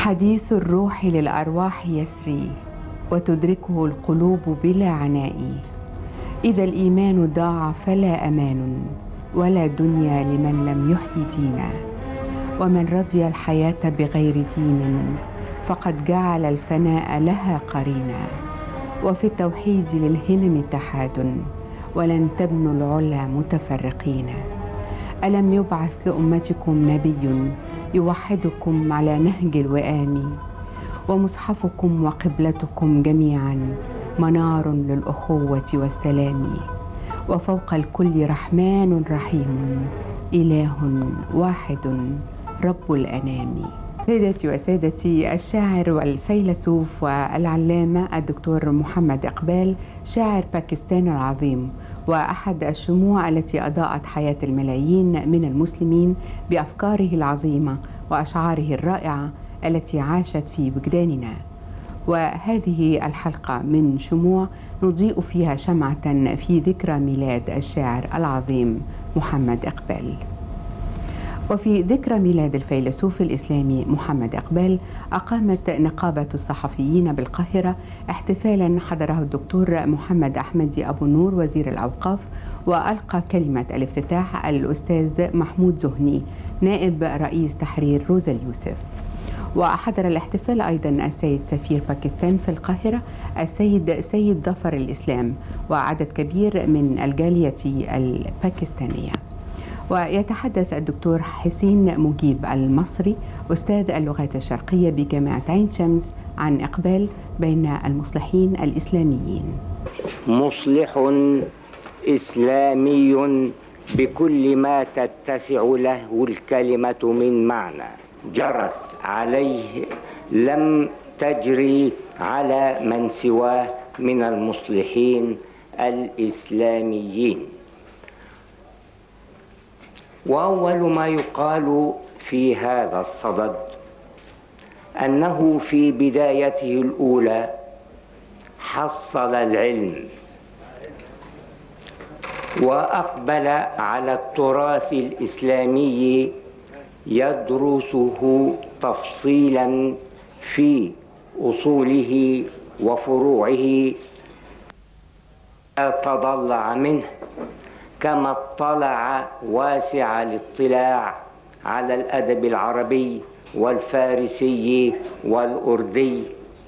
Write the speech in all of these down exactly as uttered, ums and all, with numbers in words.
حديث الروح للأرواح يسري وتدركه القلوب بلا عناء. إذا الإيمان ضاع فلا أمان ولا دنيا لمن لم يحيي دينا. ومن رضي الحياة بغير دين فقد جعل الفناء لها قرينا. وفي التوحيد للهمم اتحاد ولن تبنوا العلا متفرقين. ألم يبعث لأمتكم نبي يوحدكم على نهج الوئام، ومصحفكم وقبلتكم جميعا منار للأخوة والسلام. وفوق الكل رحمن رحيم إله واحد رب الأنام. سيدتي وسادتي، الشاعر والفيلسوف والعلامة الدكتور محمد إقبال، شاعر باكستان العظيم وأحد الشموع التي أضاءت حياة الملايين من المسلمين بأفكاره العظيمة وأشعاره الرائعة التي عاشت في وجداننا. وهذه الحلقة من شموع نضيء فيها شمعة في ذكرى ميلاد الشاعر العظيم محمد إقبال. وفي ذكرى ميلاد الفيلسوف الإسلامي محمد إقبال أقامت نقابة الصحفيين بالقاهرة احتفالا حضره الدكتور محمد أحمدي أبو النور وزير الأوقاف، وألقى كلمة الافتتاح الأستاذ محمود زهني نائب رئيس تحرير روزا اليوسف. وحضر الاحتفال أيضا السيد سفير باكستان في القاهرة السيد سيد ظفر الإسلام وعدد كبير من الجالية الباكستانية. ويتحدث الدكتور حسين مجيب المصري أستاذ اللغات الشرقية بجامعة عين شمس عن إقبال بين المصلحين الإسلاميين. مصلح إسلامي بكل ما تتسع له الكلمة من معنى، جرت عليه لم تجري على من سواه من المصلحين الإسلاميين. وأول ما يقال في هذا الصدد أنه في بدايته الأولى حصل العلم وأقبل على التراث الإسلامي يدرسه تفصيلا في أصوله وفروعه، تضلع منه كما اطلع واسع الاطلاع على الأدب العربي والفارسي والأردي،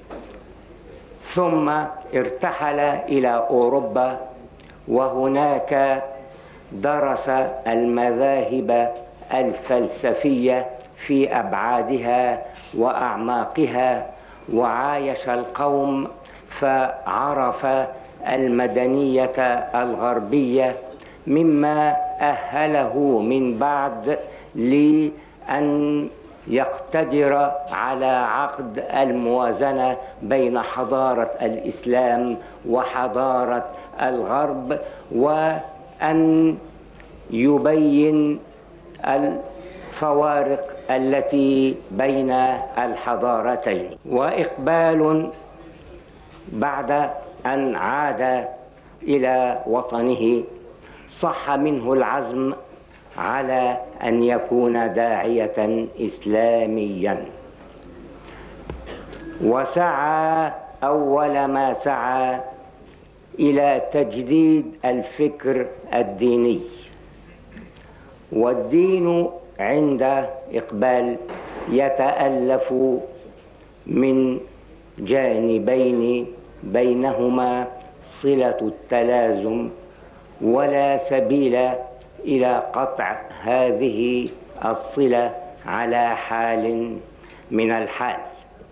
ثم ارتحل إلى أوروبا وهناك درس المذاهب الفلسفية في أبعادها وأعماقها، وعايش القوم فعرف المدنية الغربية، مما أهله من بعد لأن يقتدر على عقد الموازنة بين حضارة الإسلام وحضارة الغرب، وأن يبين الفوارق التي بين الحضارتين. وإقبال بعد أن عاد إلى وطنه صح منه العزم على أن يكون داعية إسلاميا، وسعى أول ما سعى إلى تجديد الفكر الديني. والدين عند إقبال يتألف من جانبين بينهما صلة التلازم، ولا سبيل إلى قطع هذه الصلة على حال من الحال.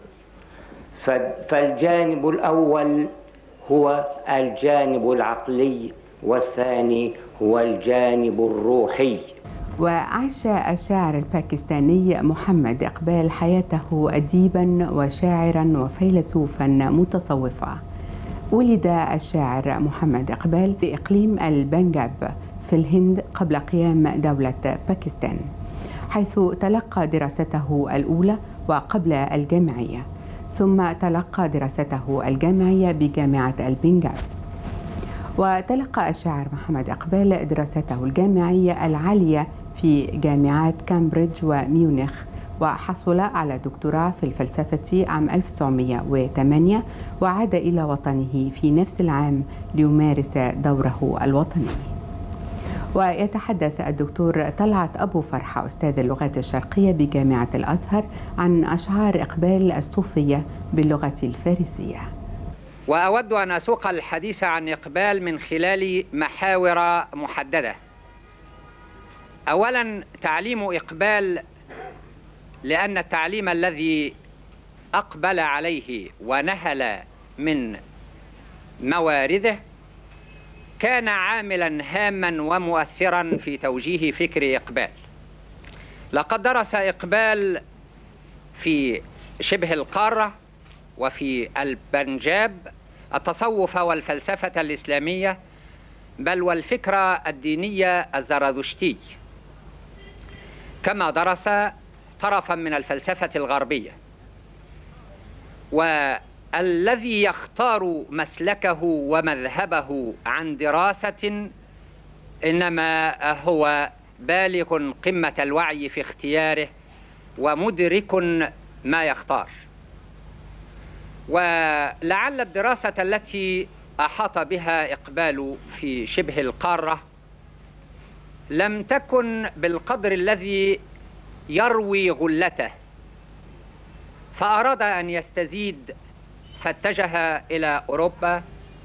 فالجانب الأول هو الجانب العقلي، والثاني هو الجانب الروحي. وعاش الشاعر الباكستاني محمد إقبال حياته أديبا وشاعرا وفيلسوفا متصوفا. ولد الشاعر محمد إقبال بإقليم البنجاب في الهند قبل قيام دولة باكستان، حيث تلقى دراسته الأولى وقبل الجامعية، ثم تلقى دراسته الجامعية بجامعة البنجاب. وتلقى الشاعر محمد إقبال دراسته الجامعية العالية في جامعات كامبريدج وميونخ وحصل على دكتوراه في الفلسفة عام ألف وتسعمائة وثمانية، وعاد إلى وطنه في نفس العام ليمارس دوره الوطني. ويتحدث الدكتور طلعت أبو فرحة أستاذ اللغات الشرقية بجامعة الأزهر عن أشعار إقبال الصوفية باللغة الفارسية. وأود أن أسوق الحديث عن إقبال من خلال محاور محددة. أولا، تعليم إقبال، لأن التعليم الذي أقبل عليه ونهل من موارده كان عاملا هاما ومؤثرا في توجيه فكر إقبال. لقد درس إقبال في شبه القارة وفي البنجاب التصوف والفلسفة الإسلامية، بل والفكرة الدينية الزرادشتي، كما درس طرفا من الفلسفة الغربية. والذي يختار مسلكه ومذهبه عن دراسة إنما هو بالغ قمة الوعي في اختياره ومدرك ما يختار. ولعل الدراسة التي أحاط بها إقبال في شبه القارة لم تكن بالقدر الذي يروي غلته، فأراد أن يستزيد فاتجه إلى أوروبا،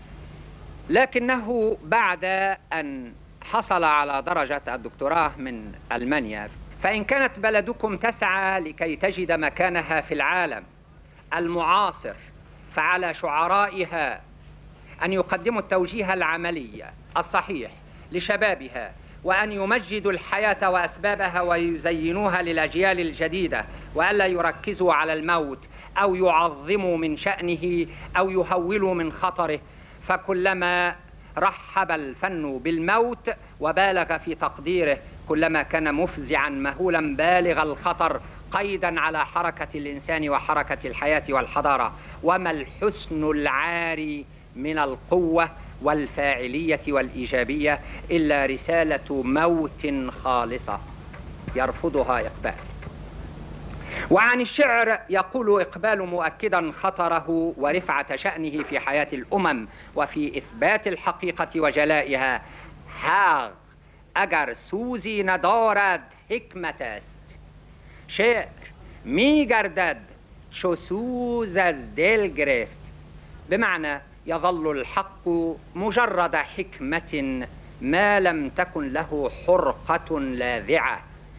لكنه بعد أن حصل على درجة الدكتوراه من ألمانيا، فإن كانت بلدكم تسعى لكي تجد مكانها في العالم المعاصر، فعلى شعرائها أن يقدموا التوجيه العملي الصحيح لشبابها، وأن يمجدوا الحياة وأسبابها ويزينوها للأجيال الجديدة، وألا يركزوا على الموت أو يعظموا من شأنه أو يهولوا من خطره. فكلما رحب الفن بالموت وبالغ في تقديره، كلما كان مفزعا مهولا بالغ الخطر، قيدا على حركة الإنسان وحركة الحياة والحضارة. وما الحسن العاري من القوة والفاعلية والإيجابية إلا رسالة موت خالصة يرفضها إقبال. وعن الشعر يقول إقبال مؤكدا خطره ورفعة شأنه في حياة الأمم وفي إثبات الحقيقة وجلائها: هاغ اگر سوزی ندارد حکمت است، شعر می گردد چو سوز از دل گرفت. بمعنى يظل الحق مجرد حكمة ما لم تكن له حرقة لاذعة،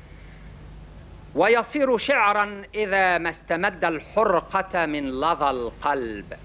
ويصير شعرا إذا ما استمد الحرقة من لظى القلب.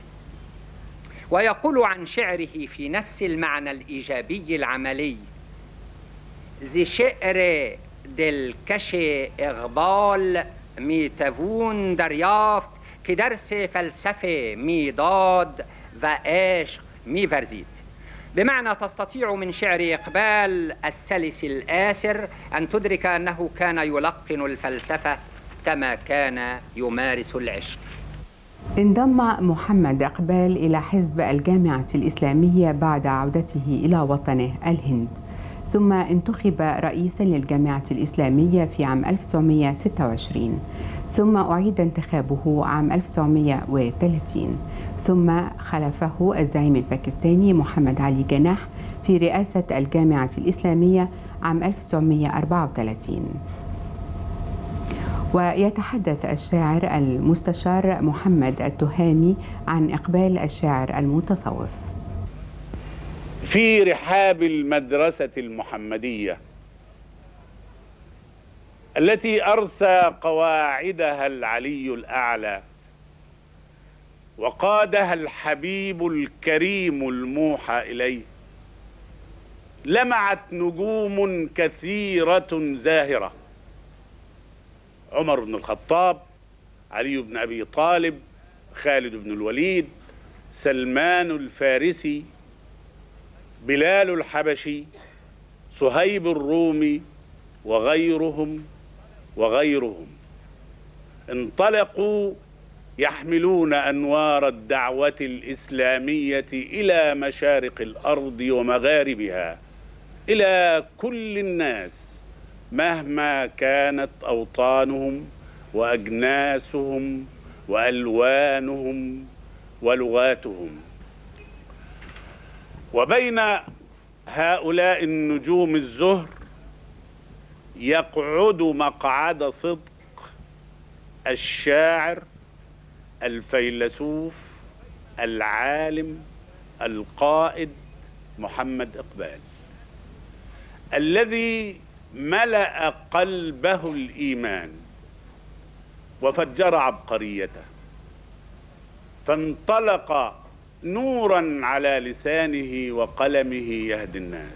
ويقول عن شعره في نفس المعنى الإيجابي العملي: زی شعر دلکش اقبال می توان دریافت که درس فلسفه میداد و عشق می‌ورزید. بمعنى تستطيع من شعر إقبال السلس الآسر أن تدرك أنه كان يلقن الفلسفة كما كان يمارس العشق. انضم محمد إقبال إلى حزب الجامعة الإسلامية بعد عودته إلى وطنه الهند، ثم انتخب رئيسا للجامعة الإسلامية في عام ألف وتسعمائة وستة وعشرين، ثم أعيد انتخابه عام ألف وتسعمائة وثلاثين، ثم خلفه الزعيم الباكستاني محمد علي جناح في رئاسة الجامعة الإسلامية عام ألف وتسعمائة وأربعة وثلاثين. ويتحدث الشاعر المستشار محمد التهامي عن إقبال الشاعر المتصوف. في رحاب المدرسة المحمدية التي أرسى قواعدها العلي الأعلى وقادها الحبيب الكريم الموحى إليه، لمعت نجوم كثيرة زاهرة: عمر بن الخطاب، علي بن أبي طالب، خالد بن الوليد، سلمان الفارسي، بلال الحبشي، صهيب الرومي، وغيرهم وغيرهم. انطلقوا يحملون أنوار الدعوة الإسلامية إلى مشارق الأرض ومغاربها، إلى كل الناس مهما كانت أوطانهم وأجناسهم وألوانهم ولغاتهم. وبين هؤلاء النجوم الزهر يقعد مقعد صدق الشاعر الفيلسوف العالم القائد محمد إقبال، الذي ملأ قلبه الإيمان وفجر عبقريته، فانطلق نورا على لسانه وقلمه يهدي الناس،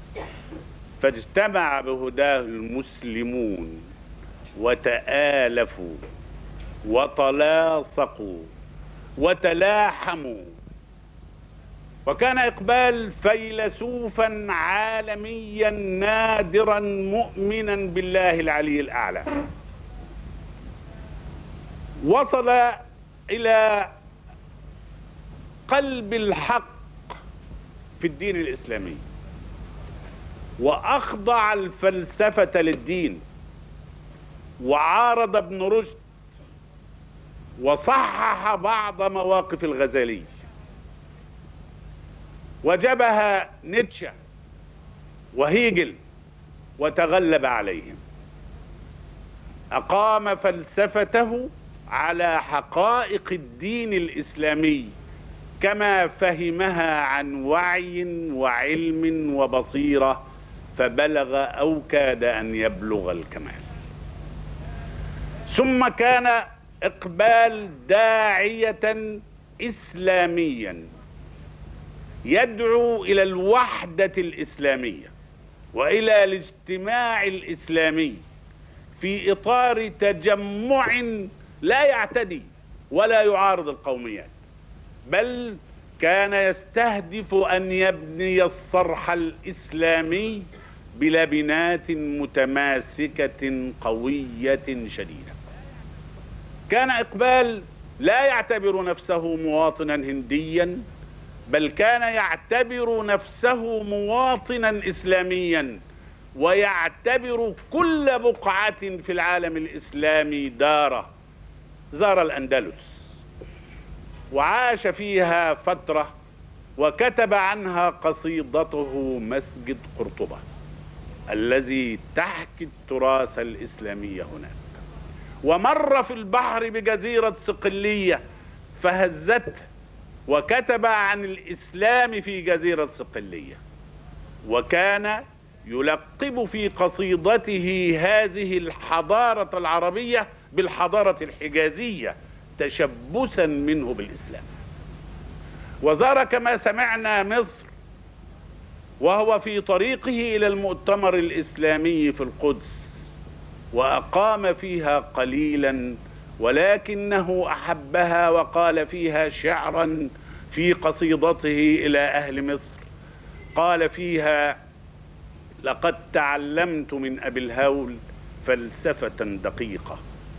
فاجتمع بهداه المسلمون وتآلفوا وتلاصقوا وتلاحموا. وكان إقبال فيلسوفا عالميا نادرا مؤمنا بالله العلي الأعلى، وصل إلى قلب الحق في الدين الإسلامي، وأخضع الفلسفة للدين، وعارض ابن رشد، وصحح بعض مواقف الغزالي، وجبه نيتشه وهيجل وتغلب عليهم. أقام فلسفته على حقائق الدين الإسلامي كما فهمها عن وعي وعلم وبصيرة، فبلغ أو كاد أن يبلغ الكمال. ثم كان إقبال داعية إسلاميا يدعو إلى الوحدة الإسلامية وإلى الاجتماع الإسلامي في إطار تجمع لا يعتدي ولا يعارض القوميات، بل كان يستهدف أن يبني الصرح الإسلامي بلبنات متماسكة قوية شديدة. كان إقبال لا يعتبر نفسه مواطنا هنديا، بل كان يعتبر نفسه مواطنا إسلاميا، ويعتبر كل بقعة في العالم الإسلامي داره. زار الأندلس وعاش فيها فترة، وكتب عنها قصيدته مسجد قرطبة الذي تحكي التراث الإسلامي هناك. ومر في البحر بجزيرة صقلية فهزته، وكتب عن الإسلام في جزيرة صقلية، وكان يلقب في قصيدته هذه الحضارة العربية بالحضارة الحجازية تشبثا منه بالإسلام. وزار كما سمعنا مصر وهو في طريقه إلى المؤتمر الإسلامي في القدس، وأقام فيها قليلا، ولكنه أحبها وقال فيها شعرا في قصيدته إلى أهل مصر. قال فيها: لقد تعلمت من أبي الهول فلسفة دقيقة،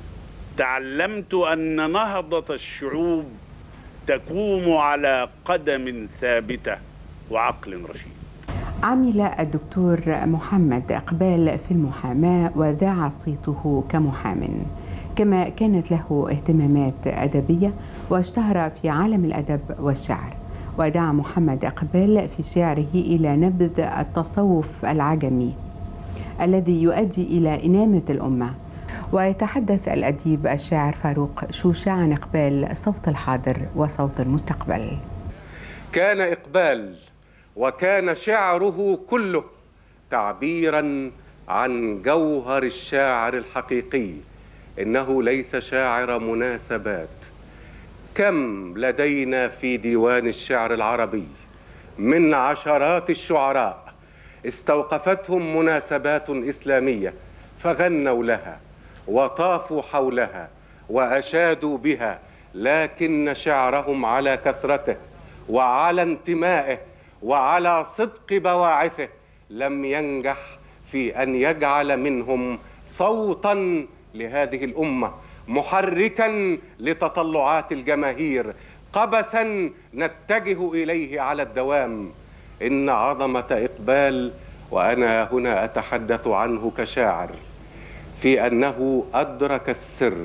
تعلمت أن نهضة الشعوب تقوم على قدم ثابتة وعقل رشيد. عمل الدكتور محمد إقبال في المحاماة وذاع صيته كمحام، كما كانت له اهتمامات أدبية، واشتهر في عالم الأدب والشعر. ودعا محمد إقبال في شعره إلى نبذ التصوف العجمي الذي يؤدي إلى إنامة الأمة. ويتحدث الأديب الشاعر فاروق شوشة عن إقبال صوت الحاضر وصوت المستقبل. كان إقبال وكان شعره كله تعبيرا عن جوهر الشاعر الحقيقي، إنه ليس شاعر مناسبات. كم لدينا في ديوان الشعر العربي من عشرات الشعراء استوقفتهم مناسبات إسلامية فغنوا لها وطافوا حولها وأشادوا بها، لكن شعرهم على كثرته وعلى انتمائه وعلى صدق بواعثه لم ينجح في أن يجعل منهم صوتا لهذه الأمة، محركا لتطلعات الجماهير، قبسا نتجه إليه على الدوام. إن عظمة إقبال، وأنا هنا أتحدث عنه كشاعر، في أنه أدرك السر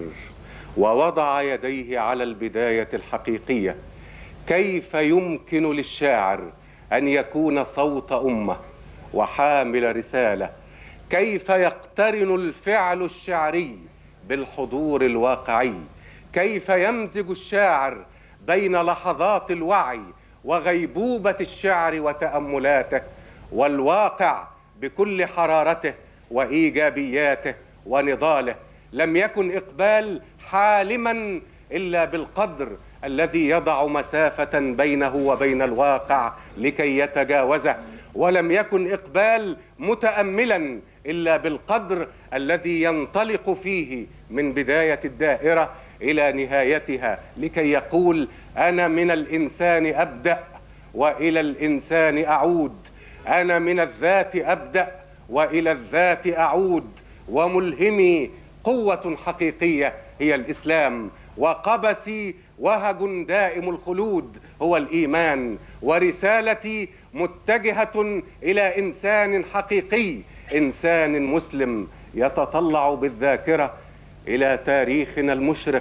ووضع يديه على البداية الحقيقية. كيف يمكن للشاعر أن يكون صوت أمة وحامل رسالة؟ كيف يقترن الفعل الشعري بالحضور الواقعي؟ كيف يمزج الشاعر بين لحظات الوعي وغيبوبة الشعر وتأملاته والواقع بكل حرارته وإيجابياته ونضاله؟ لم يكن إقبال حالما إلا بالقدر الذي يضع مسافة بينه وبين الواقع لكي يتجاوزه، ولم يكن إقبال متأملا إلا بالقدر الذي ينطلق فيه من بداية الدائرة إلى نهايتها لكي يقول: أنا من الإنسان أبدأ وإلى الإنسان أعود، أنا من الذات أبدأ وإلى الذات أعود، وملهمي قوة حقيقية هي الإسلام، وقبسي وهج دائم الخلود هو الإيمان، ورسالتي متجهة إلى إنسان حقيقي، إنسان مسلم يتطلع بالذاكرة إلى تاريخنا المشرق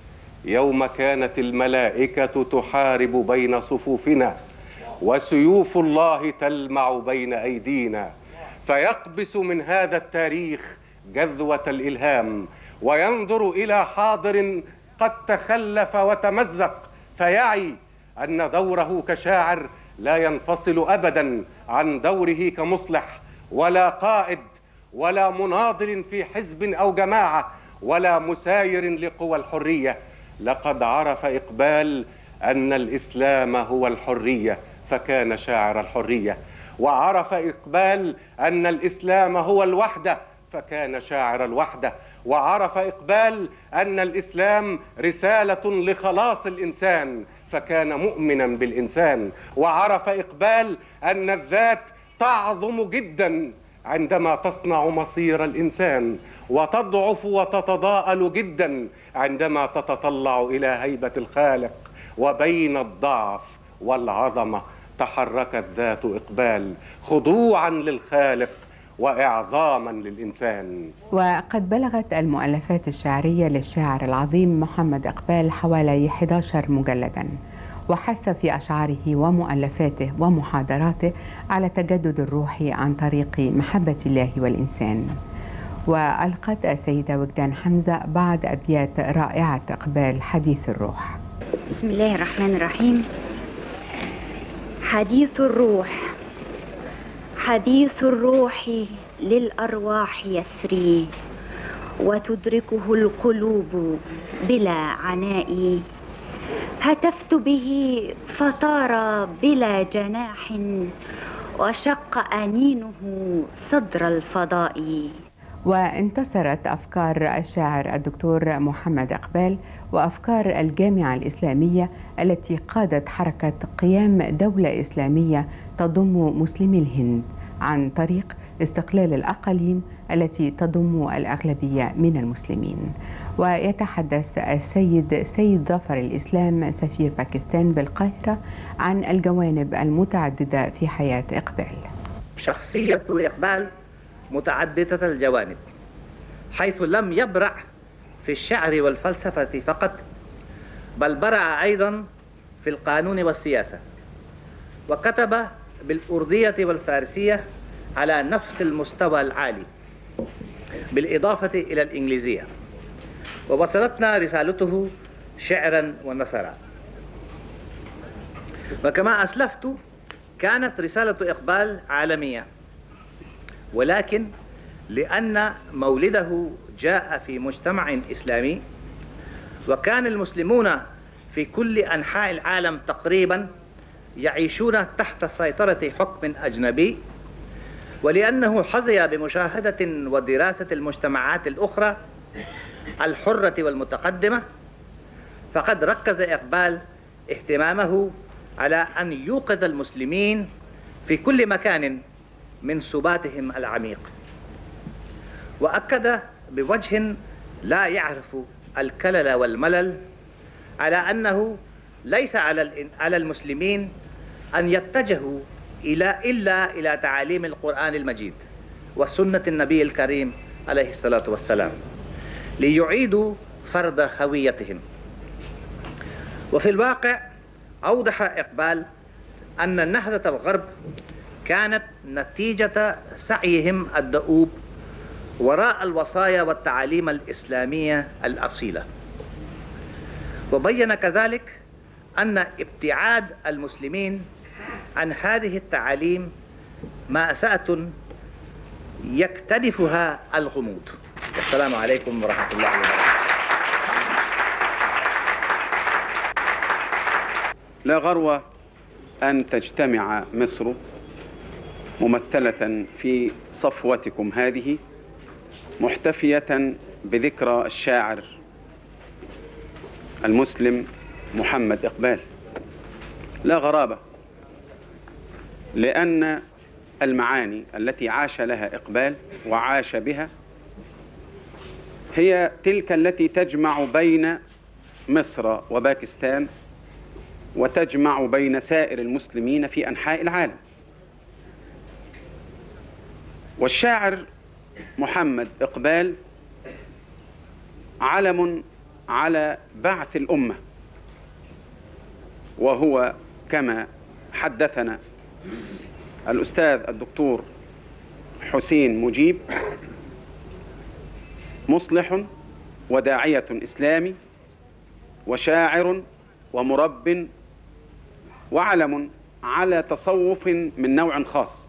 يوم كانت الملائكة تحارب بين صفوفنا وسيوف الله تلمع بين أيدينا، فيقبس من هذا التاريخ جذوة الإلهام وينظر إلى حاضر قد تخلف وتمزق، فيعي أن دوره كشاعر لا ينفصل أبدا عن دوره كمصلح ولا قائد ولا مناضل في حزب أو جماعة ولا مساير لقوى الحرية. لقد عرف إقبال أن الإسلام هو الحرية فكان شاعر الحرية، وعرف إقبال أن الإسلام هو الوحدة فكان شاعر الوحدة، وعرف إقبال أن الإسلام رسالة لخلاص الإنسان فكان مؤمنا بالإنسان، وعرف إقبال أن الذات تعظم جدا عندما تصنع مصير الإنسان، وتضعف وتتضاءل جدا عندما تتطلع إلى هيبة الخالق، وبين الضعف والعظمة تحركت ذات إقبال خضوعا للخالق وإعظاما للإنسان. وقد بلغت المؤلفات الشعرية للشاعر العظيم محمد إقبال حوالي أحد عشر مجلدا، وحث في أشعاره ومؤلفاته ومحاضراته على تجدد الروح عن طريق محبة الله والإنسان. وألقت السيدة وجدان حمزة بعض أبيات رائعة إقبال حديث الروح. بسم الله الرحمن الرحيم. حديث الروح. حديث الروح للأرواح يسري وتدركه القلوب بلا عناء، هتفت به فطار بلا جناح وشق أنينه صدر الفضاء. وانتصرت أفكار الشاعر الدكتور محمد إقبال وأفكار الجامعة الإسلامية التي قادت حركة قيام دولة إسلامية تضم مسلمي الهند عن طريق استقلال الأقاليم التي تضم الأغلبية من المسلمين. ويتحدث السيد سيد ظفر الإسلام سفير باكستان بالقاهرة عن الجوانب المتعددة في حياة إقبال. شخصية إقبال متعددة الجوانب، حيث لم يبرع في الشعر والفلسفة فقط، بل برع أيضا في القانون والسياسة، وكتب بالأردية والفارسية على نفس المستوى العالي بالإضافة إلى الإنجليزية، ووصلتنا رسالته شعرا ونثرا. وكما أسلفت كانت رسالة إقبال عالمية، ولكن لأن مولده جاء في مجتمع إسلامي وكان المسلمون في كل أنحاء العالم تقريبا يعيشون تحت سيطرة حكم أجنبي، ولأنه حظي بمشاهدة ودراسة المجتمعات الأخرى الحرة والمتقدمة، فقد ركز إقبال اهتمامه على أن يوقظ المسلمين في كل مكان من سباتهم العميق، وأكد بوجه لا يعرف الكلل والملل على أنه ليس على المسلمين أن يتجهوا إلى إلا إلى تعاليم القرآن المجيد وسنة النبي الكريم عليه الصلاة والسلام ليعيدوا فرض هويتهم. وفي الواقع أوضح إقبال أن النهضة الغرب كانت نتيجة سعيهم الدؤوب وراء الوصايا والتعاليم الإسلامية الأصيلة، وبين كذلك أن ابتعاد المسلمين عن هذه التعاليم مأساة يكتنفها الغموض. والسلام عليكم ورحمة الله وبركاته. لا غرو أن تجتمع مصر ممثلة في صفوتكم هذه محتفية بذكرى الشاعر المسلم محمد إقبال. لا غرابة، لأن المعاني التي عاش لها إقبال وعاش بها هي تلك التي تجمع بين مصر وباكستان وتجمع بين سائر المسلمين في أنحاء العالم. والشاعر محمد إقبال علم على بعث الأمة، وهو كما حدثنا الأستاذ الدكتور حسين مجيب مصلح وداعية إسلامي وشاعر ومرب وعلم على تصوف من نوع خاص.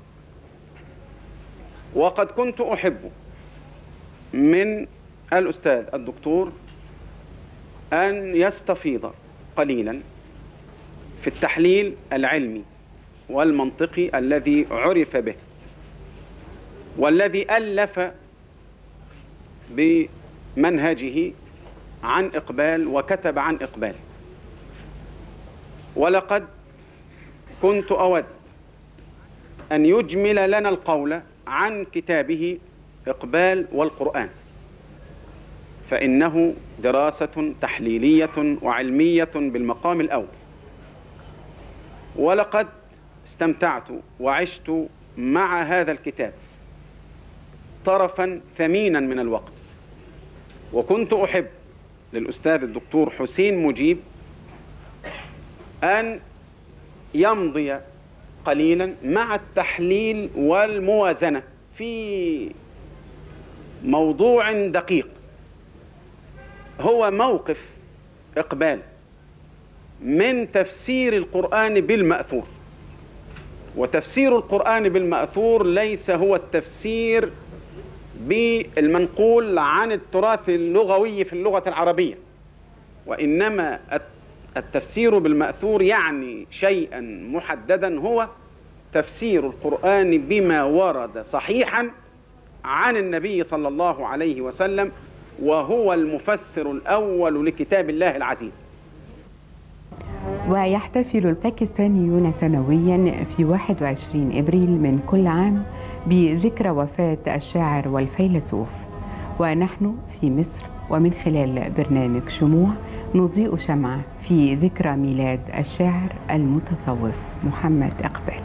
وقد كنت أحب من الأستاذ الدكتور أن يستفيض قليلا في التحليل العلمي والمنطقي الذي عرف به، والذي ألف بمنهجه عن إقبال وكتب عن إقبال. ولقد كنت أود أن يجمل لنا القول عن كتابه إقبال والقرآن، فإنه دراسة تحليلية وعلمية بالمقام الأول. ولقد استمتعت وعشت مع هذا الكتاب طرفا ثمينا من الوقت، وكنت أحب للأستاذ الدكتور حسين مجيب أن يمضي قليلا مع التحليل والموازنة في موضوع دقيق هو موقف إقبال من تفسير القرآن بالمأثور. وتفسير القرآن بالمأثور ليس هو التفسير بالمنقول عن التراث اللغوي في اللغة العربية، وإنما التفسير بالمأثور يعني شيئا محددا، هو تفسير القرآن بما ورد صحيحا عن النبي صلى الله عليه وسلم، وهو المفسر الأول لكتاب الله العزيز. ويحتفل الباكستانيون سنويا في واحد وعشرين إبريل من كل عام بذكرى وفاة الشاعر والفيلسوف، ونحن في مصر ومن خلال برنامج شموع نضيء شمعة في ذكرى ميلاد الشاعر المتصوف محمد إقبال.